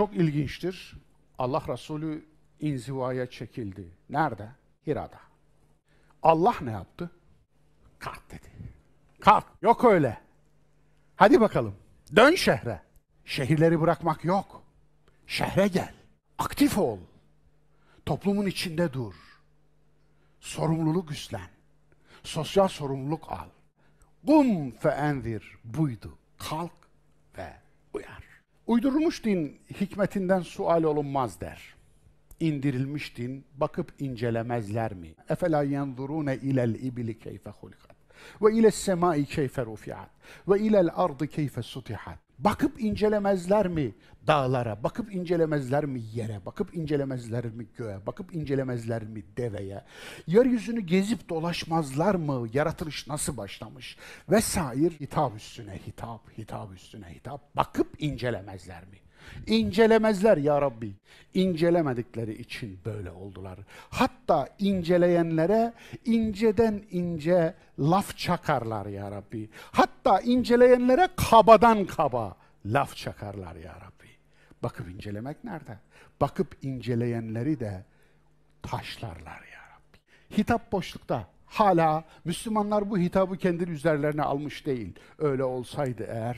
Çok ilginçtir. Allah Resulü inzivaya çekildi. Nerede? Hira'da. Allah ne yaptı? Kalk dedi. Kalk. Yok öyle. Hadi bakalım. Dön şehre. Şehirleri bırakmak yok. Şehre gel. Aktif ol. Toplumun içinde dur. Sorumluluk üstlen. Sosyal sorumluluk al. Kum fe enzir buydu. Kalk ve uyar. Uydurulmuş din hikmetinden sual olunmaz der. İndirilmiş din bakıp incelemezler mi? Efela yenzurune ilel ibli keyfe hulikat ve iles semai keyfe rufiat ve ilel ardı keyfe sutihat. Bakıp incelemezler mi dağlara, bakıp incelemezler mi yere, bakıp incelemezler mi göğe, bakıp incelemezler mi deveye, yeryüzünü gezip dolaşmazlar mı, yaratılış nasıl başlamış vesaire, hitap üstüne hitap, hitap üstüne hitap, bakıp incelemezler mi? İncelemezler ya Rabbi. İncelemedikleri için böyle oldular. Hatta inceleyenlere inceden ince laf çakarlar ya Rabbi. Hatta inceleyenlere kabadan kaba laf çakarlar ya Rabbi. Bakıp incelemek nerede? Bakıp inceleyenleri de taşlarlar ya Rabbi. Hitap boşlukta. Hala Müslümanlar bu hitabı kendi üzerlerine almış değil. Öyle olsaydı eğer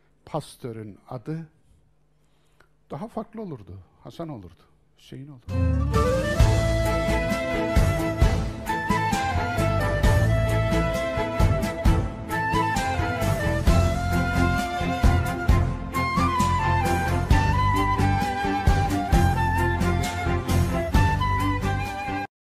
pastörün adı daha farklı olurdu. Hasan olurdu, Hüseyin olurdu.